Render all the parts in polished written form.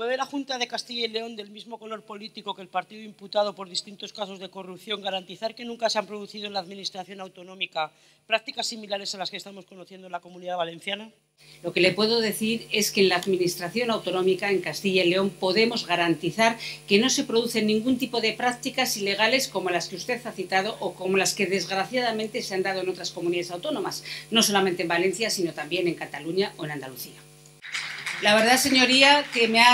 ¿Puede la Junta de Castilla y León, del mismo color político que el partido imputado por distintos casos de corrupción, garantizar que nunca se han producido en la Administración autonómica prácticas similares a las que estamos conociendo en la Comunidad Valenciana? Lo que le puedo decir es que en la Administración autonómica, en Castilla y León, podemos garantizar que no se producen ningún tipo de prácticas ilegales como las que usted ha citado o como las que desgraciadamente se han dado en otras comunidades autónomas, no solamente en Valencia, sino también en Cataluña o en Andalucía. La verdad, señoría, que me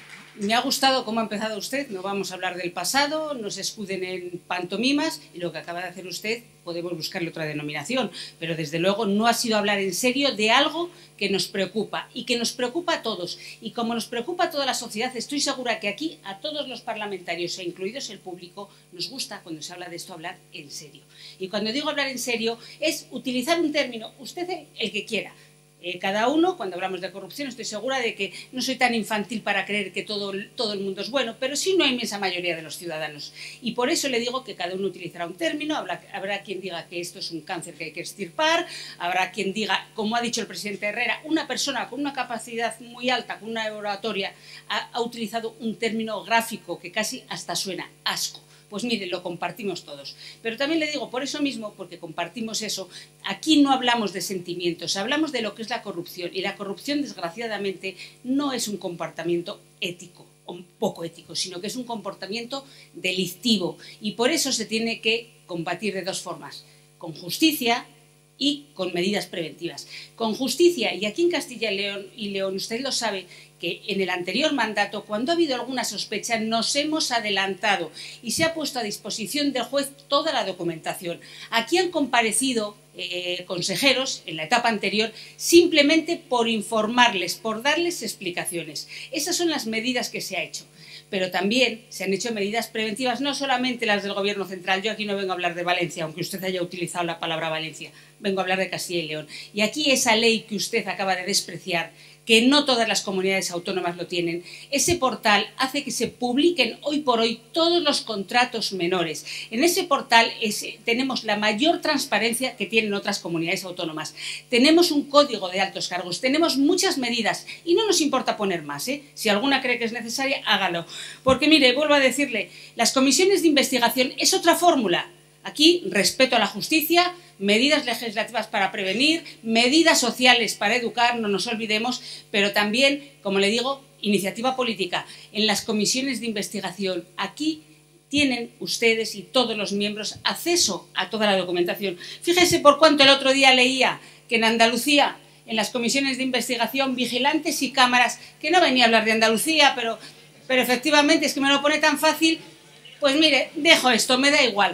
ha gustado cómo ha empezado usted. No vamos a hablar del pasado, no se escuden en pantomimas y lo que acaba de hacer usted podemos buscarle otra denominación, pero desde luego no ha sido hablar en serio de algo que nos preocupa y que nos preocupa a todos. Y como nos preocupa a toda la sociedad, estoy segura que aquí a todos los parlamentarios, e incluidos el público, nos gusta cuando se habla de esto hablar en serio. Y cuando digo hablar en serio es utilizar un término, usted el que quiera. Cada uno, cuando hablamos de corrupción, estoy segura de que no soy tan infantil para creer que todo el mundo es bueno, pero sí una inmensa mayoría de los ciudadanos. Y por eso le digo que cada uno utilizará un término, habrá quien diga que esto es un cáncer que hay que extirpar, habrá quien diga, como ha dicho el presidente Herrera, una persona con una capacidad muy alta, con una oratoria, ha utilizado un término gráfico que casi hasta suena asco. Pues mire, lo compartimos todos. Pero también le digo, por eso mismo, porque compartimos eso, aquí no hablamos de sentimientos, hablamos de lo que es la corrupción. Y la corrupción, desgraciadamente, no es un comportamiento ético o poco ético, sino que es un comportamiento delictivo. Y por eso se tiene que combatir de dos formas, con justicia y con medidas preventivas. Con justicia, y aquí en Castilla y León, usted lo sabe, que en el anterior mandato, cuando ha habido alguna sospecha, nos hemos adelantado y se ha puesto a disposición del juez toda la documentación. Aquí han comparecido consejeros en la etapa anterior simplemente por informarles, por darles explicaciones. Esas son las medidas que se ha hecho. Pero también se han hecho medidas preventivas, no solamente las del Gobierno central. Yo aquí no vengo a hablar de Valencia, aunque usted haya utilizado la palabra Valencia, vengo a hablar de Castilla y León. Y aquí esa ley que usted acaba de despreciar, que no todas las comunidades autónomas lo tienen, ese portal hace que se publiquen hoy por hoy todos los contratos menores. En ese portal tenemos la mayor transparencia que tienen otras comunidades autónomas. Tenemos un código de altos cargos, tenemos muchas medidas y no nos importa poner más. Si alguna cree que es necesaria, hágalo. Porque mire, vuelvo a decirle, las comisiones de investigación es otra fórmula. Aquí, respeto a la justicia, medidas legislativas para prevenir, medidas sociales para educar, no nos olvidemos, pero también, como le digo, iniciativa política. En las comisiones de investigación, aquí tienen ustedes y todos los miembros acceso a toda la documentación. Fíjese por cuánto el otro día leía que en Andalucía, en las comisiones de investigación, vigilantes y cámaras, que no venía a hablar de Andalucía, pero efectivamente es que me lo pone tan fácil, pues mire, dejo esto, me da igual.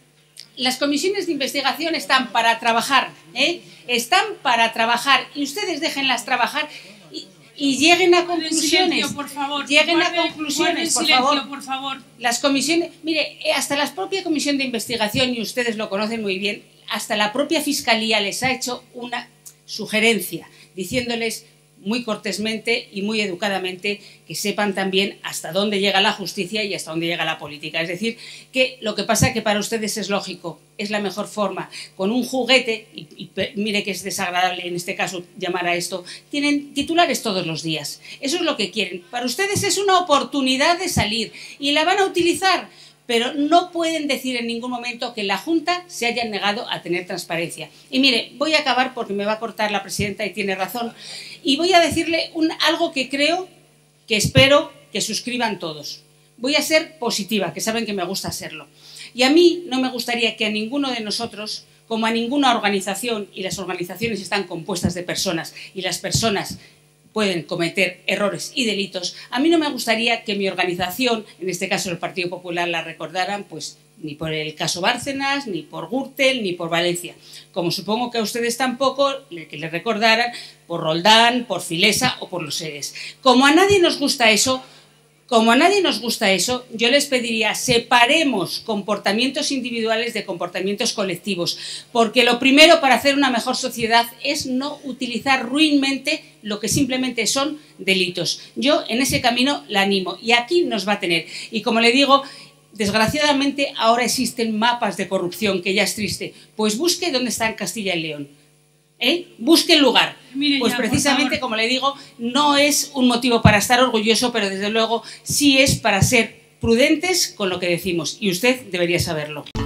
Las comisiones de investigación están para trabajar, están para trabajar y ustedes déjenlas trabajar y lleguen a conclusiones. Silencio, por favor. Lleguen a conclusiones, por favor. Las comisiones, mire, hasta la propia comisión de investigación, y ustedes lo conocen muy bien, hasta la propia Fiscalía les ha hecho una sugerencia diciéndoles muy cortésmente y muy educadamente que sepan también hasta dónde llega la justicia y hasta dónde llega la política. Es decir, que lo que pasa es que para ustedes es lógico, es la mejor forma. Con un juguete, y mire que es desagradable en este caso llamar a esto, tienen titulares todos los días. Eso es lo que quieren. Para ustedes es una oportunidad de salir y la van a utilizar. Pero no pueden decir en ningún momento que la Junta se haya negado a tener transparencia. Y mire, voy a acabar porque me va a cortar la presidenta y tiene razón. Y voy a decirle algo que creo, que espero que suscriban todos. Voy a ser positiva, que saben que me gusta serlo. Y a mí no me gustaría que a ninguno de nosotros, como a ninguna organización, y las organizaciones están compuestas de personas, y las personas pueden cometer errores y delitos, a mí no me gustaría que mi organización, en este caso el Partido Popular, la recordaran pues ni por el caso Bárcenas, ni por Gürtel, ni por Valencia. Como supongo que a ustedes tampoco, que les recordaran por Roldán, por Filesa o por los seres. Como a nadie nos gusta eso, yo les pediría separemos comportamientos individuales de comportamientos colectivos, porque lo primero para hacer una mejor sociedad es no utilizar ruinmente lo que simplemente son delitos. Yo en ese camino la animo y aquí nos va a tener. Y como le digo, desgraciadamente ahora existen mapas de corrupción, que ya es triste. Pues busque dónde está en Castilla y León. Busque el lugar. Mire Pues ya, precisamente, como le digo, no es un motivo para estar orgulloso, pero desde luego sí es para ser prudentes con lo que decimos, y usted debería saberlo.